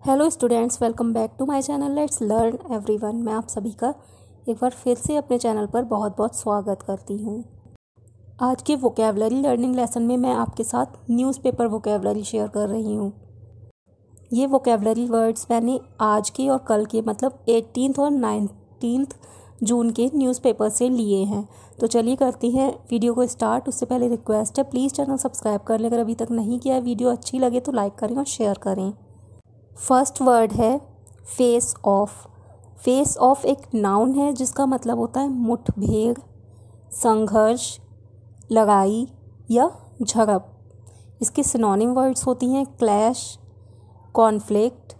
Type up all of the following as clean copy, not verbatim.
Hello students, welcome back to my channel let's learn everyone. मैं आप सभी का एक बार फिर से अपने चैनल पर बहुत बहुत स्वागत करती हूँ। आज के वोकेबलरी लर्निंग लेसन में मैं आपके साथ न्यूज़पेपर वोकेबलरी शेयर कर रही हूँ। ये वोकेबलरी वर्ड्स मैंने आज के और कल के मतलब 18 और 19 जून के न्यूज़पेपर से लिए हैं। तो चलिए करती हैं वीडियो को स्टार्ट। उससे पहले रिक्वेस्ट है, प्लीज़ चैनल सब्सक्राइब कर लें अगर अभी तक नहीं किया है। वीडियो अच्छी लगे तो लाइक करें और शेयर करें। फर्स्ट वर्ड है फेस ऑफ। फेस ऑफ एक नाउन है जिसका मतलब होता है मुठभेड़, संघर्ष, लड़ाई या झड़प। इसके सिनोनिम वर्ड्स होती हैं clash, conflict,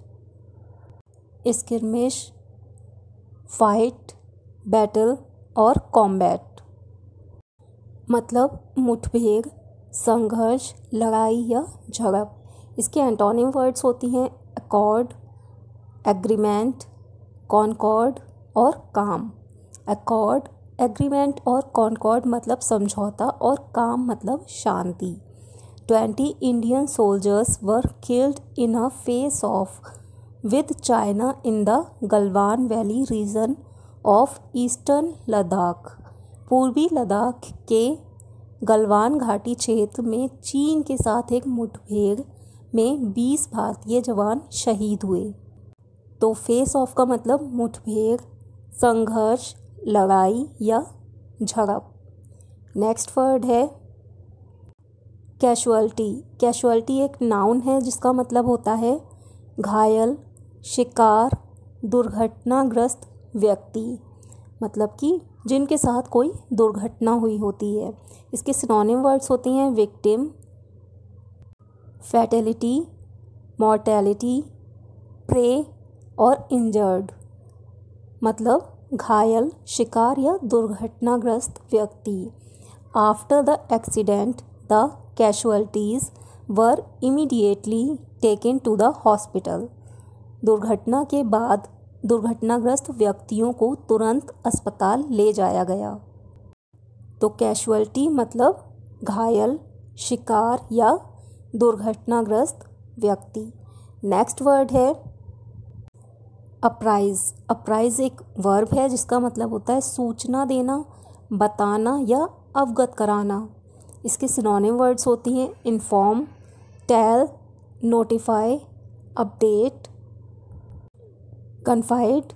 skirmish, fight, battle और कॉम्बैट। मतलब मुठभेड़, संघर्ष, लड़ाई या झड़प। इसके एंटोनिम वर्ड्स होती हैं अकॉर्ड, एग्रीमेंट, कॉनकॉर्ड और काम। अकॉर्ड, एग्रीमेंट और कॉनकॉर्ड मतलब समझौता और काम मतलब शांति। 20 Indian soldiers were killed in a face off with China in the Galwan valley region of eastern Ladakh. पूर्वी लद्दाख के गलवान घाटी क्षेत्र में चीन के साथ एक मुठभेड़ में 20 भारतीय जवान शहीद हुए। तो फेस ऑफ का मतलब मुठभेड़, संघर्ष, लड़ाई या झड़प। नेक्स्ट वर्ड है कैजुअल्टी। कैजुअल्टी एक नाउन है जिसका मतलब होता है घायल, शिकार, दुर्घटनाग्रस्त व्यक्ति। मतलब कि जिनके साथ कोई दुर्घटना हुई होती है। इसके सिनोनिम वर्ड्स होती हैं विक्टिम, फैटेलिटी, मॉर्टेलिटी, प्रे और इंजर्ड। मतलब घायल, शिकार या दुर्घटनाग्रस्त व्यक्ति। After the accident the casualties were immediately taken to the hospital. दुर्घटना के बाद दुर्घटनाग्रस्त व्यक्तियों को तुरंत अस्पताल ले जाया गया। तो कैजुअल्टी मतलब घायल, शिकार या दुर्घटनाग्रस्त व्यक्ति। नेक्स्ट वर्ड है अप्राइज। अप्राइज एक वर्ब है जिसका मतलब होता है सूचना देना, बताना या अवगत कराना। इसके सिनोनिम वर्ड्स होती हैं inform, tell, notify, update, confide,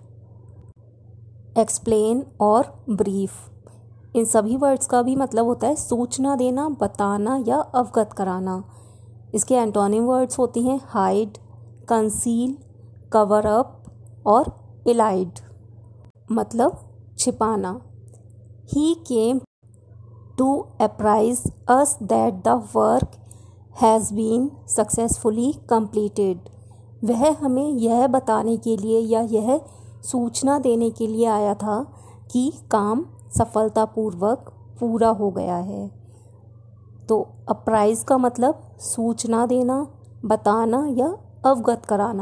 explain और ब्रीफ। इन सभी वर्ड्स का भी मतलब होता है सूचना देना, बताना या अवगत कराना। इसके एंटोनिम वर्ड्स होती हैं हाइड, कंसील, कवर अप और इलाइड। मतलब छिपाना। He came to apprise us that the work has been successfully completed. वह हमें यह बताने के लिए या यह सूचना देने के लिए आया था कि काम सफलतापूर्वक पूरा हो गया है। तो अप्राइज का मतलब सूचना देना, बताना या अवगत कराना।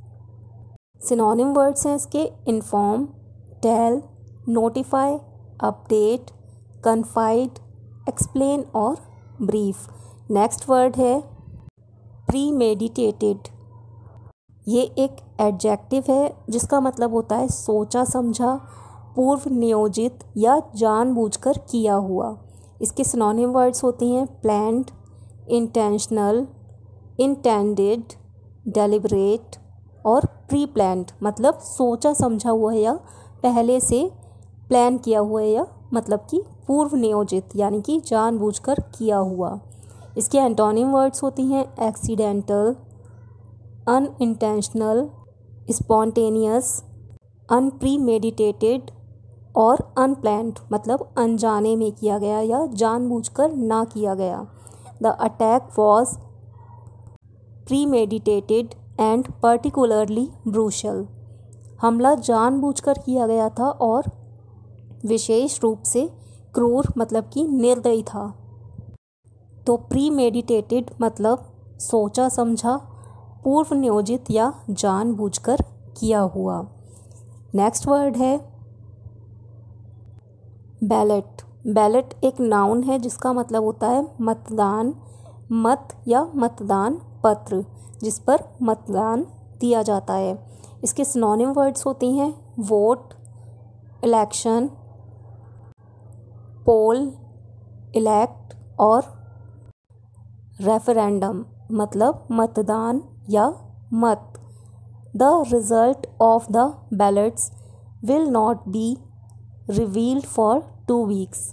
सिनोनिम वर्ड्स हैं इसके inform, tell, notify, update, confide, explain और ब्रीफ। नेक्स्ट वर्ड है प्रीमेडिटेटेड। ये एक एडजेक्टिव है जिसका मतलब होता है सोचा समझा, पूर्व नियोजित या जानबूझकर किया हुआ। इसके सिनोनिम वर्ड्स होती हैं प्लान्ड, इंटेंशनल, इंटेंडेड, डेलिब्रेट और प्री प्लान्ड। मतलब सोचा समझा हुआ है या पहले से प्लान किया हुआ है या मतलब कि पूर्व नियोजित यानी कि जानबूझकर किया हुआ। इसके एंटोनिम वर्ड्स होती हैं एक्सीडेंटल, अनइंटेंशनल, स्पॉन्टेनियस, अनप्रीमेडिटेटेड और अनप्लान्ड। मतलब अनजाने में किया गया या जानबूझकर ना किया गया। The attack was premeditated and particularly brutal. हमला जानबूझकर किया गया था और विशेष रूप से क्रूर मतलब कि निर्दयी था। तो प्रीमेडिटेटेड मतलब सोचा समझा, पूर्व नियोजित या जानबूझकर किया हुआ। नेक्स्ट वर्ड है बैलेट। बैलेट एक नाउन है जिसका मतलब होता है मतदान, मत या मतदान पत्र जिस पर मतदान दिया जाता है। इसके सिनोनिम वर्ड्स होती हैं वोट, इलेक्शन, पोल, इलेक्ट और रेफरेंडम मतलब मतदान या मत। The result of the ballots will not be revealed for 2 weeks.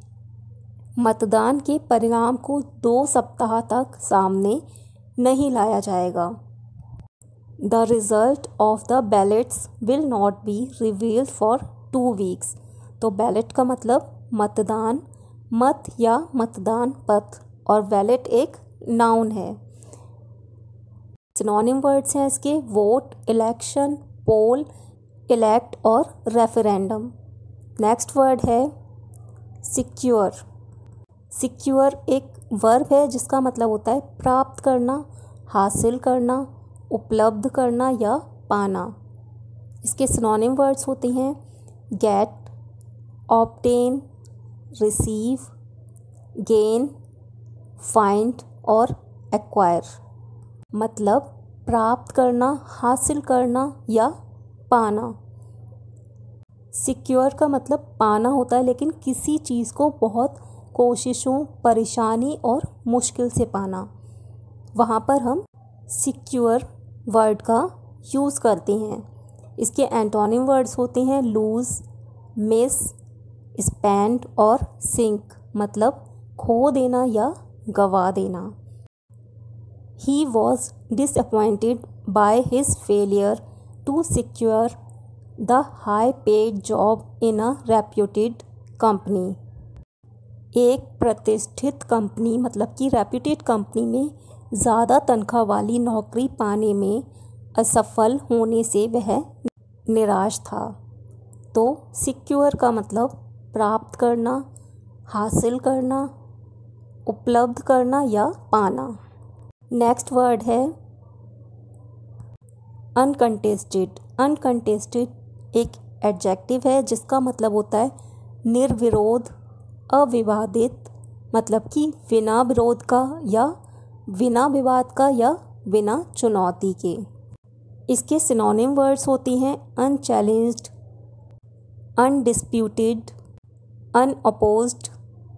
मतदान के परिणाम को 2 सप्ताह तक सामने नहीं लाया जाएगा। The result of the ballots will not be revealed for 2 weeks. तो बैलेट का मतलब मतदान, मत या मतदान पत्र, और बैलेट एक नाउन है। सिनोनिम वर्ड्स हैं इसके वोट, इलेक्शन, पोल, इलेक्ट और रेफरेंडम। नेक्स्ट वर्ड है सिक्योर। सिक्योर एक वर्ब है जिसका मतलब होता है प्राप्त करना, हासिल करना, उपलब्ध करना या पाना। इसके सिनोनिम वर्ड्स होती हैं get, obtain, receive, gain, find और एक्वायर। मतलब प्राप्त करना, हासिल करना या पाना। सिक्योर का मतलब पाना होता है, लेकिन किसी चीज़ को बहुत कोशिशों, परेशानी और मुश्किल से पाना, वहाँ पर हम सिक्योर वर्ड का यूज़ करते हैं। इसके एंटोनिम वर्ड्स होते हैं लूज़, मिस, स्पेंड और सिंक मतलब खो देना या गवा देना। He was disappointed by his failure to secure the high-paid job in a reputed company. एक प्रतिष्ठित कंपनी मतलब कि रेप्यूटेड कंपनी में ज़्यादा तनख्वाह वाली नौकरी पाने में असफल होने से वह निराश था। तो सिक्योर का मतलब प्राप्त करना, हासिल करना, उपलब्ध करना या पाना। नेक्स्ट वर्ड है अनकंटेस्टेड। अनकंटेस्टेड एक एडजेक्टिव है जिसका मतलब होता है निर्विरोध, अविवादित, मतलब कि बिना विरोध का या बिना विवाद का या बिना चुनौती के। इसके सिनोनिम वर्ड्स होती हैं अनचैलेंज्ड, अनडिस्प्यूटेड, अनअपोज्ड,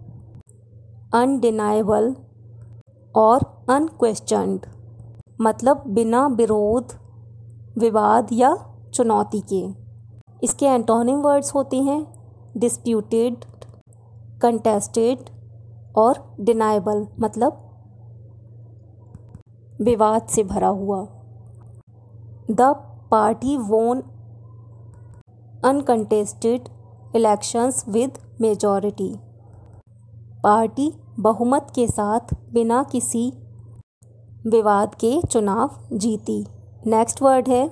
अनडिनाइबल और अनक्वेश्चन्ड मतलब बिना विरोध, विवाद या चुनौती के। इसके एंटोनिम वर्ड्स होती हैं डिस्प्यूटेड, कंटेस्टेड और डिनाइबल मतलब विवाद से भरा हुआ। The party won uncontested elections with majority. Party बहुमत के साथ बिना किसी विवाद के चुनाव जीती। नेक्स्ट वर्ड है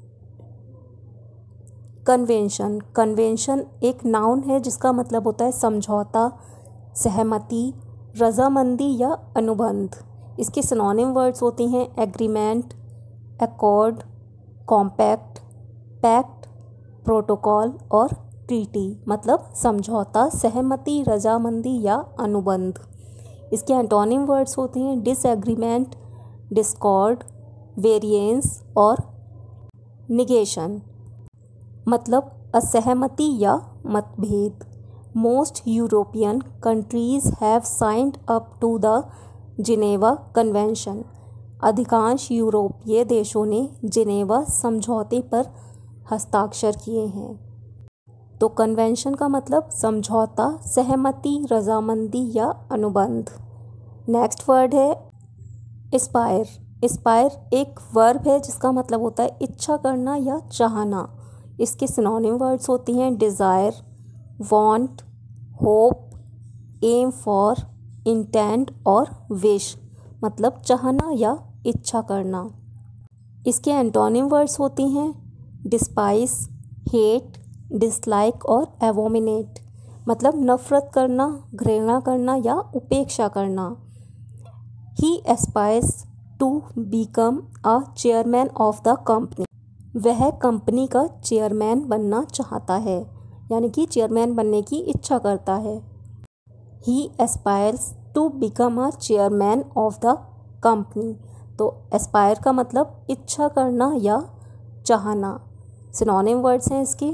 कन्वेंशन। कन्वेंशन एक नाउन है जिसका मतलब होता है समझौता, सहमति, रजामंदी या अनुबंध। इसके सिनोनिम वर्ड्स होती हैं agreement, accord, compact, pact, protocol और ट्रीटी मतलब समझौता, सहमति, रजामंदी या अनुबंध। इसके एंटोनिम वर्ड्स होते हैं डिसएग्रीमेंट, डिस्कॉर्ड, वेरिएंस और निगेशन मतलब असहमति या मतभेद। Most European countries have signed up to the Geneva convention. अधिकांश यूरोपीय देशों ने जिनेवा समझौते पर हस्ताक्षर किए हैं। तो कन्वेंशन का मतलब समझौता, सहमति, रजामंदी या अनुबंध। नेक्स्ट वर्ड है एस्पायर। एस्पायर एक वर्ब है जिसका मतलब होता है इच्छा करना या चाहना। इसके सिनोनिम वर्ड्स होती हैं desire, want, hope, aim for, intent और विश मतलब चाहना या इच्छा करना। इसके एंटोनिम वर्ड्स होती हैं डिस्पाइस, हेट, डिसलाइक और एवोमिनेट मतलब नफ़रत करना, घृणा करना या उपेक्षा करना। He aspires to become a chairman of the company. वह कंपनी का चेयरमैन बनना चाहता है, यानी कि चेयरमैन बनने की इच्छा करता है। He aspires to become a chairman of the company. तो एस्पायर का मतलब इच्छा करना या चाहना। सिनोनिम वर्ड्स हैं इसके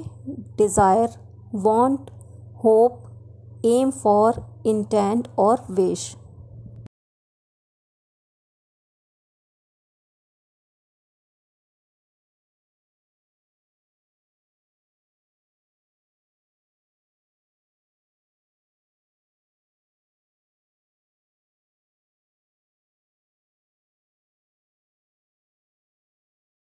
desire, want, hope, aim for, intent और विश।